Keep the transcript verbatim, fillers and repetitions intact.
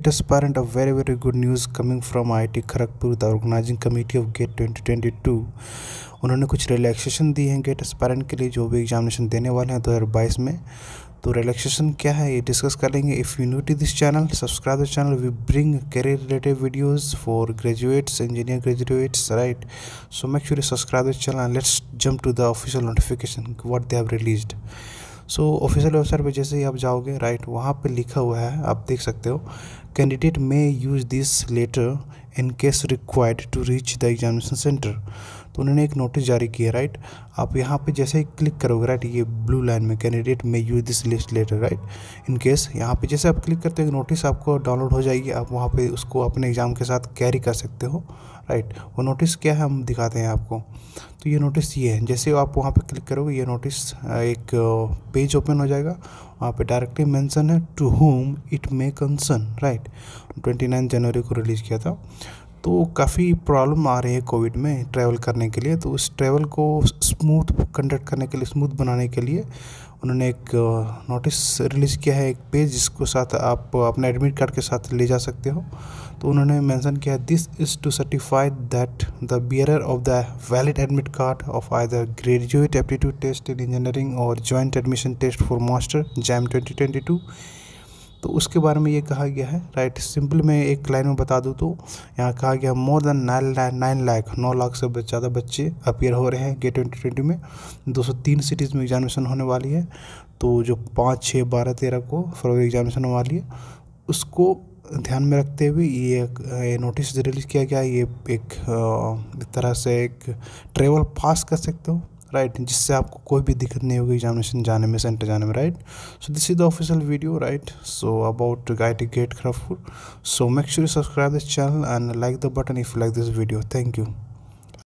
GATE aspirant, a very very good news coming from I I T Kharagpur, the organizing committee of GATE twenty twenty-two। उन्होंने कुछ relaxation दी हैं GATE aspirant के लिए जो भी examination देने वाले हैं दो हज़ार बाईस में। तो रिलैक्सेशन क्या है ये डिस्कस कर लेंगे। If you new to this channel, subscribe the channel. We bring career related videos for graduates, engineer graduates, right. So make sure you subscribe the channel and let's jump to the official notification what they have released. So official website पे जैसे ही आप जाओगे, right, वहाँ पे लिखा हुआ है, आप देख सकते हो, candidate may use this letter in case required to reach the examination centre. तो उन्होंने एक नोटिस जारी किया, राइट। आप यहाँ पे जैसे ही क्लिक करोगे, राइट, ये ब्लू लाइन में candidate may use this list letter, right, in case, यहाँ पे जैसे आप क्लिक करते हो नोटिस आपको डाउनलोड हो जाएगी। आप वहाँ पे उसको अपने एग्ज़ाम के साथ कैरी कर सकते हो, राइट। वो नोटिस क्या है हम दिखाते हैं आपको। तो ये नोटिस ये है, जैसे आप वहाँ पे क्लिक करोगे ये नोटिस एक पेज ओपन हो जाएगा। वहाँ पे डायरेक्टली मेंशन है to whom it may concern, right. Twenty nine जनवरी को रिलीज़ किया था। तो काफ़ी प्रॉब्लम आ रही है कोविड में ट्रैवल करने के लिए। तो उस ट्रैवल को स्मूथ कंडक्ट करने के लिए, स्मूथ बनाने के लिए उन्होंने एक नोटिस रिलीज़ किया है, एक पेज जिसको साथ आप अपने एडमिट कार्ड के साथ ले जा सकते हो। तो उन्होंने मेंशन किया, this is to certify that the bearer of the valid admit card of either graduate aptitude test in engineering और joint admission test for master JAM twenty twenty two. तो उसके बारे में ये कहा गया है, राइट। सिंपल में एक लाइन में बता दूँ तो यहाँ कहा गया more than nine nine lakh नौ लाख से ज़्यादा बच्चे अपीयर हो रहे हैं गेट ट्वेंटी ट्वेंटी में। दो सौ तीन सिटीज़ में एग्जामिनेशन होने वाली है। तो जो पाँच छः बारह तेरह को फरवरी एग्जामिनेशन होने वाली है, उसको ध्यान में रखते हुए ये, ये नोटिस रिलीज़ किया गया। ये एक तरह से एक ट्रेवल पास कर सकते हो, राइट, जिससे आपको कोई भी दिक्कत नहीं होगी एग्जामिनेशन जाने में, सेंटर जाने में, right. So this is the official video, right, so about I I T GATE Kharagpur. So make sure you subscribe this channel and like the button if you like this video. Thank you.